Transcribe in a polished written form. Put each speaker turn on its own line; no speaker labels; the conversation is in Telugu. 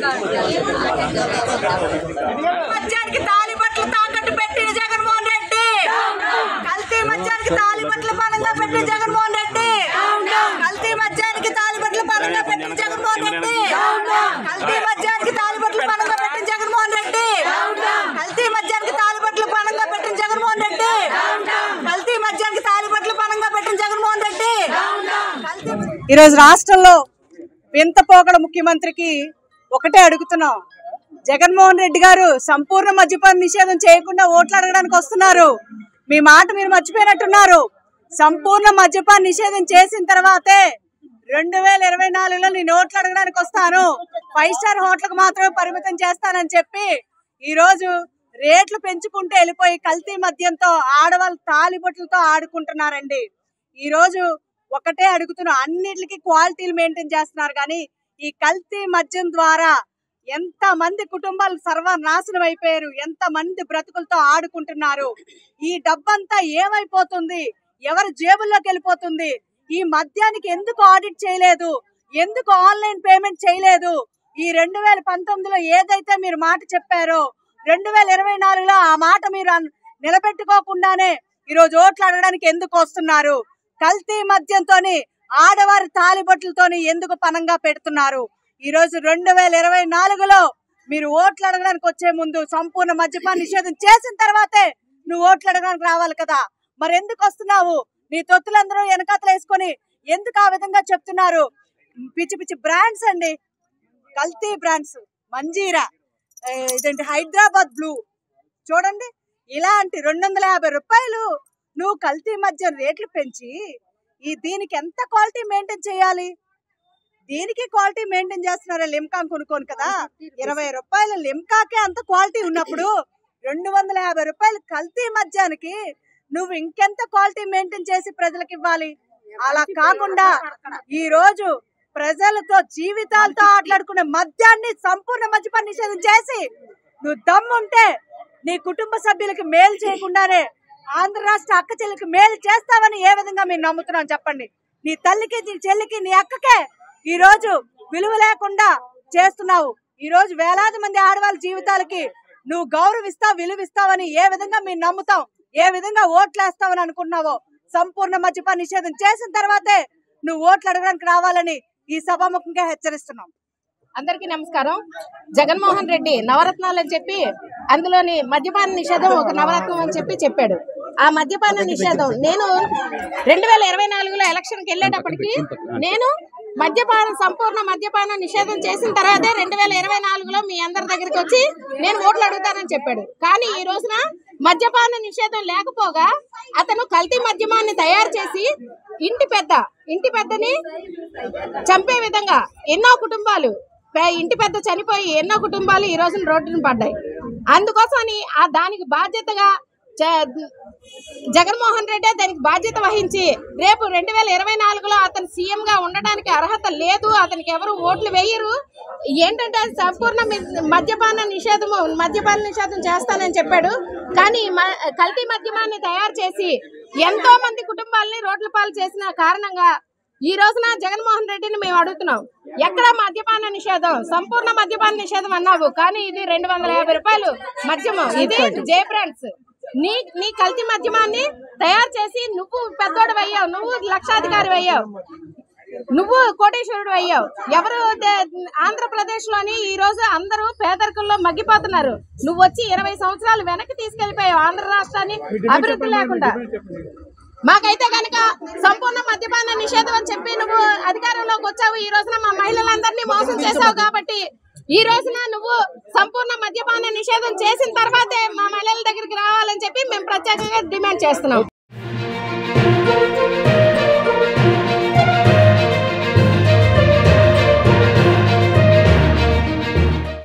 మద్యానికి తాలిబట్లు తాకట్టు పెట్టిన జగన్మోహన్ రెడ్డి, కల్తీ మద్యానికి తాలిబట్లు పనంగా పెట్టిన జగన్మోహన్ రెడ్డి, కల్తీ మద్యానికి తాలిబట్లు పనంగా పెట్టిన జగన్మోహన్ రెడ్డి, కల్తీ మద్యానికి తాలిబట్లు పనంగా పెట్టిన జగన్మోహన్ రెడ్డి, కల్తీ మద్యానికి తాలిబట్లు పనంగా పెట్టిన జగన్మోహన్ రెడ్డి, కల్తీ మద్యానికి తాలిబట్లు పనంగా పెట్టిన జగన్మోహన్ రెడ్డి. ఈరోజు రాష్ట్రంలో వింత పోకడ ముఖ్యమంత్రికి ఒకటే అడుగుతున్నాం. జగన్మోహన్ రెడ్డి గారు సంపూర్ణ మద్యపాన నిషేధం చేయకుండా ఓట్లు అడగడానికి వస్తున్నారు. మీ మాట మీరు మర్చిపోయినట్టున్నారు. సంపూర్ణ మద్యపాన నిషేధం చేసిన తర్వాతే 2024లో నేను ఓట్లు అడగడానికి వస్తాను, 5 స్టార్ హోటల్కి మాత్రమే పరిమితం చేస్తానని చెప్పి ఈరోజు రేట్లు పెంచుకుంటూ వెళ్ళిపోయి కల్తీ మద్యంతో ఆడవాళ్ళు తాలిబొట్లతో ఆడుకుంటున్నారండి. ఈరోజు ఒకటే అడుగుతున్నా, అన్నిటికీ క్వాలిటీలు మెయింటైన్ చేస్తున్నారు, కానీ ఈ కల్తీ మద్యం ద్వారా ఎంత మంది కుటుంబాలు సర్వనాశనం అయిపోయారు, ఎంత మంది బ్రతుకులతో ఆడుకుంటున్నారు. ఈ డబ్బంతా ఏమైపోతుంది, ఎవరి జేబుల్లోకి వెళ్ళిపోతుంది? ఈ మద్యానికి ఎందుకు ఆడిట్ చేయలేదు, ఎందుకు ఆన్లైన్ పేమెంట్ చేయలేదు? ఈ 2019లో ఏదైతే మీరు మాట చెప్పారో 2024లో ఆ మాట మీరు నిలబెట్టుకోకుండానే ఈరోజు ఓట్లు అడగడానికి ఎందుకు వస్తున్నారు? కల్తీ మద్యంతోని ఆడవారి తాలిబొట్లతోని ఎందుకు పనంగా పెడుతున్నారు? ఈరోజు 2024లో మీరు ఓట్లు అడగడానికి వచ్చే ముందు సంపూర్ణ మద్యపాన నిషేధం చేసిన తర్వాతే నువ్వు ఓట్లు అడగడానికి రావాలి కదా. మరి ఎందుకు వస్తున్నావు? నీ తొత్తులందరూ వెనకాతలు వేసుకొని ఎందుకు ఆ విధంగా చెప్తున్నారు? పిచ్చి పిచ్చి బ్రాండ్స్ అండి, కల్తీ బ్రాండ్స్, మంజీరా, ఇదేంటి హైదరాబాద్ బ్లూ, చూడండి ఇలాంటి 250 రూపాయలు నువ్వు కల్తీ మద్యం రేట్లు పెంచి దీనికి ఎంత క్వాలిటీ మెయింటైన్ చేయాలి? దీనికి క్వాలిటీ మెయింటైన్ చేస్తున్నారా? లిమ్కా కొనుక్కోను కదా, 20 రూపాయల లిమ్కాకే అంత క్వాలిటీ ఉన్నప్పుడు 250 రూపాయలు కల్తీ మద్యానికి నువ్వు ఇంకెంత క్వాలిటీ మెయింటైన్ చేసి ప్రజలకు ఇవ్వాలి? అలా కాకుండా ఈ రోజు ప్రజలతో జీవితాలతో ఆటలాడుకునే మద్యాన్ని సంపూర్ణ మద్యపాన నిషేధం చేసి నువ్వు దమ్ముంటే నీ కుటుంబ సభ్యులకి మేలు చేయకుండానే ఆంధ్ర రాష్ట్ర అక్క చెల్లికి మేలు చేస్తావని ఏ విధంగా మీరు నమ్ముతున్నాం చెప్పండి? నీ తల్లికి, నీ చెల్లికి, నీ అక్కకే ఈ రోజు విలువ లేకుండా చేస్తున్నావు. ఈ రోజు వేలాది మంది ఆడవాళ్ళ జీవితాలకి నువ్వు గౌరవిస్తావు, విలువిస్తావని ఏ విధంగా మీరు నమ్ముతావు? ఏ విధంగా ఓట్లేస్తావని అనుకున్నావో సంపూర్ణ మద్యపాన నిషేధం చేసిన తర్వాతే నువ్వు ఓట్లు అడగడానికి రావాలని ఈ సభాముఖంగా హెచ్చరిస్తున్నాం.
అందరికీ నమస్కారం. జగన్మోహన్ రెడ్డి నవరత్నాలు అని చెప్పి అందులోని మద్యపాన నిషేధం ఒక నవరత్నం అని చెప్పి చెప్పాడు. ఆ మద్యపాన నిషేధం నేను 2024లో ఎలక్షన్కి వెళ్ళేటప్పటికి నేను సంపూర్ణ మద్యపాన నిషేధం చేసిన తర్వాతే 2024లో మీ అందరి దగ్గరికి వచ్చి నేను ఓట్లు అడుగుతానని చెప్పాడు. కానీ ఈ రోజున మద్యపాన నిషేధం లేకపోగా అతను కల్తీ మద్యమాన్ని తయారు చేసి ఇంటి పెద్దని చంపే విధంగా ఎన్నో కుటుంబాలు, ఇంటి పెద్ద చనిపోయి ఎన్నో కుటుంబాలు ఈ రోజున రోడ్డున పడ్డాయి. అందుకోసమని దానికి బాధ్యతగా జగన్మోహన్ రెడ్డి దానికి బాధ్యత వహించి రేపు 2024లో అతను సీఎంగా ఉండడానికి అర్హత లేదు, అతనికి ఎవరు ఓట్లు వేయరు, ఏంటంటే సంపూర్ణ మద్యపాన నిషేధం చేస్తానని చెప్పాడు. కానీ కల్తీ మద్యమాన్ని తయారు చేసి ఎంతో మంది కుటుంబాలని రోడ్ల పాలు చేసిన కారణంగా ఈ రోజున జగన్మోహన్ రెడ్డిని మేము అడుగుతున్నాం, ఎక్కడ మద్యపాన నిషేధం? సంపూర్ణ మద్యపాన నిషేధం అన్నావు, కానీ ఇది 250 రూపాయలు మద్యము, ఇది జే బ్రాండ్స్. నీ కల్తీ మద్యమాన్ని తయారు చేసి నువ్వు పెద్దోడు అయ్యావు, నువ్వు లక్షాధికారి అయ్యావు, నువ్వు కోటేశ్వరుడు అయ్యావు. ఎవరు ఆంధ్రప్రదేశ్ లోని ఈ రోజు అందరూ పేదరికంలో మగ్గిపోతున్నారు. నువ్వు వచ్చి 20 సంవత్సరాలు వెనక్కి తీసుకెళ్లిపోయావు ఆంధ్ర రాష్ట్రాన్ని అభివృద్ధి లేకుండా. మాకైతే కనుక సంపూర్ణ మద్యపాన నిషేధం అని చెప్పి నువ్వు అధికారంలోకి వచ్చావు. ఈ రోజున మా మహిళలందరినీ మోసం చేసావు కాబట్టి ఈ రోజున నువ్వు సంపూర్ణ మద్యపాన నిషేధం చేసిన తర్వాతే మా మహిళల దగ్గరికి రావాలని చెప్పి మేము ప్రత్యేకంగా డిమాండ్ చేస్తున్నాం.